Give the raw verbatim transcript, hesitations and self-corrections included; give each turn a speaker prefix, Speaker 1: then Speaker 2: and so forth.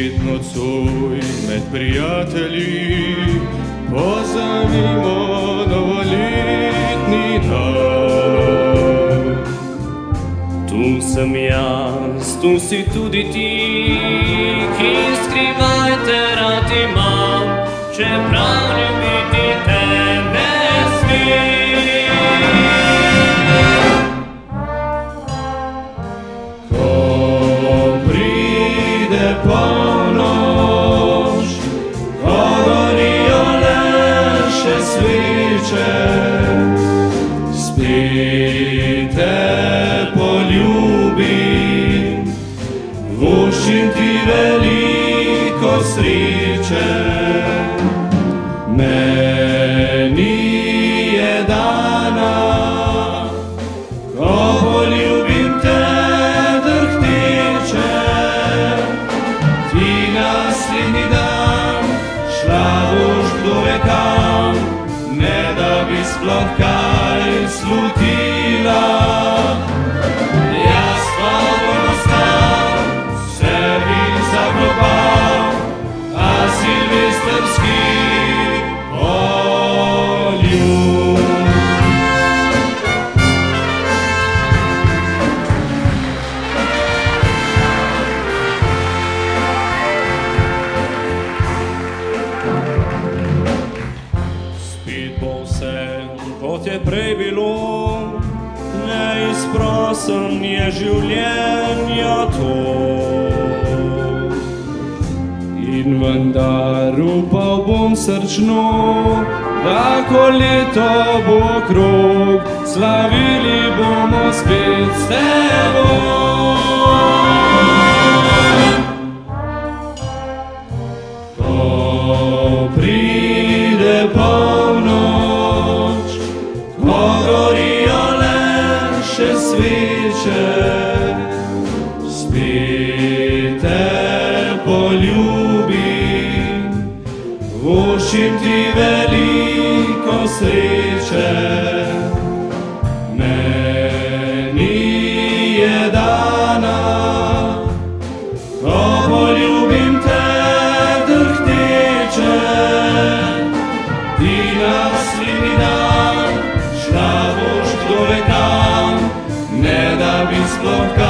Speaker 1: Spet nocoj med prijatelji pozavimo novoletni dan.
Speaker 2: Tu sem jaz, tu si tudi ti, ki skrivaj te rad imam, čeprav ljubiti te ne smem.
Speaker 1: Ko pride polnoč, ko gorijo le še sveče, spet te poljubim, voščim ti veliko sreče. Meni je dana, ko poljubim te drhteče, ti naslednji dan šla boš kdo ve kam, ne da bi sploh kaj slutila. Jaz pa bom ostal, sebi zaklopal, a silvestrski poljub. Spet bo vse, kot je prej bilo, neizprosen je življenja tok. In vendar upal bom srčno, da ko leto bo okrog, slavili bomo spet s teboj. Ko pride polnoč, ko gorijo le še sveče, spet te poljubim, voščim ti veliko sreče. Meni je dana, ko poljubim te drhteče, ti naslednji dan šla boš kdo ve kam, ne da bi sploh kaj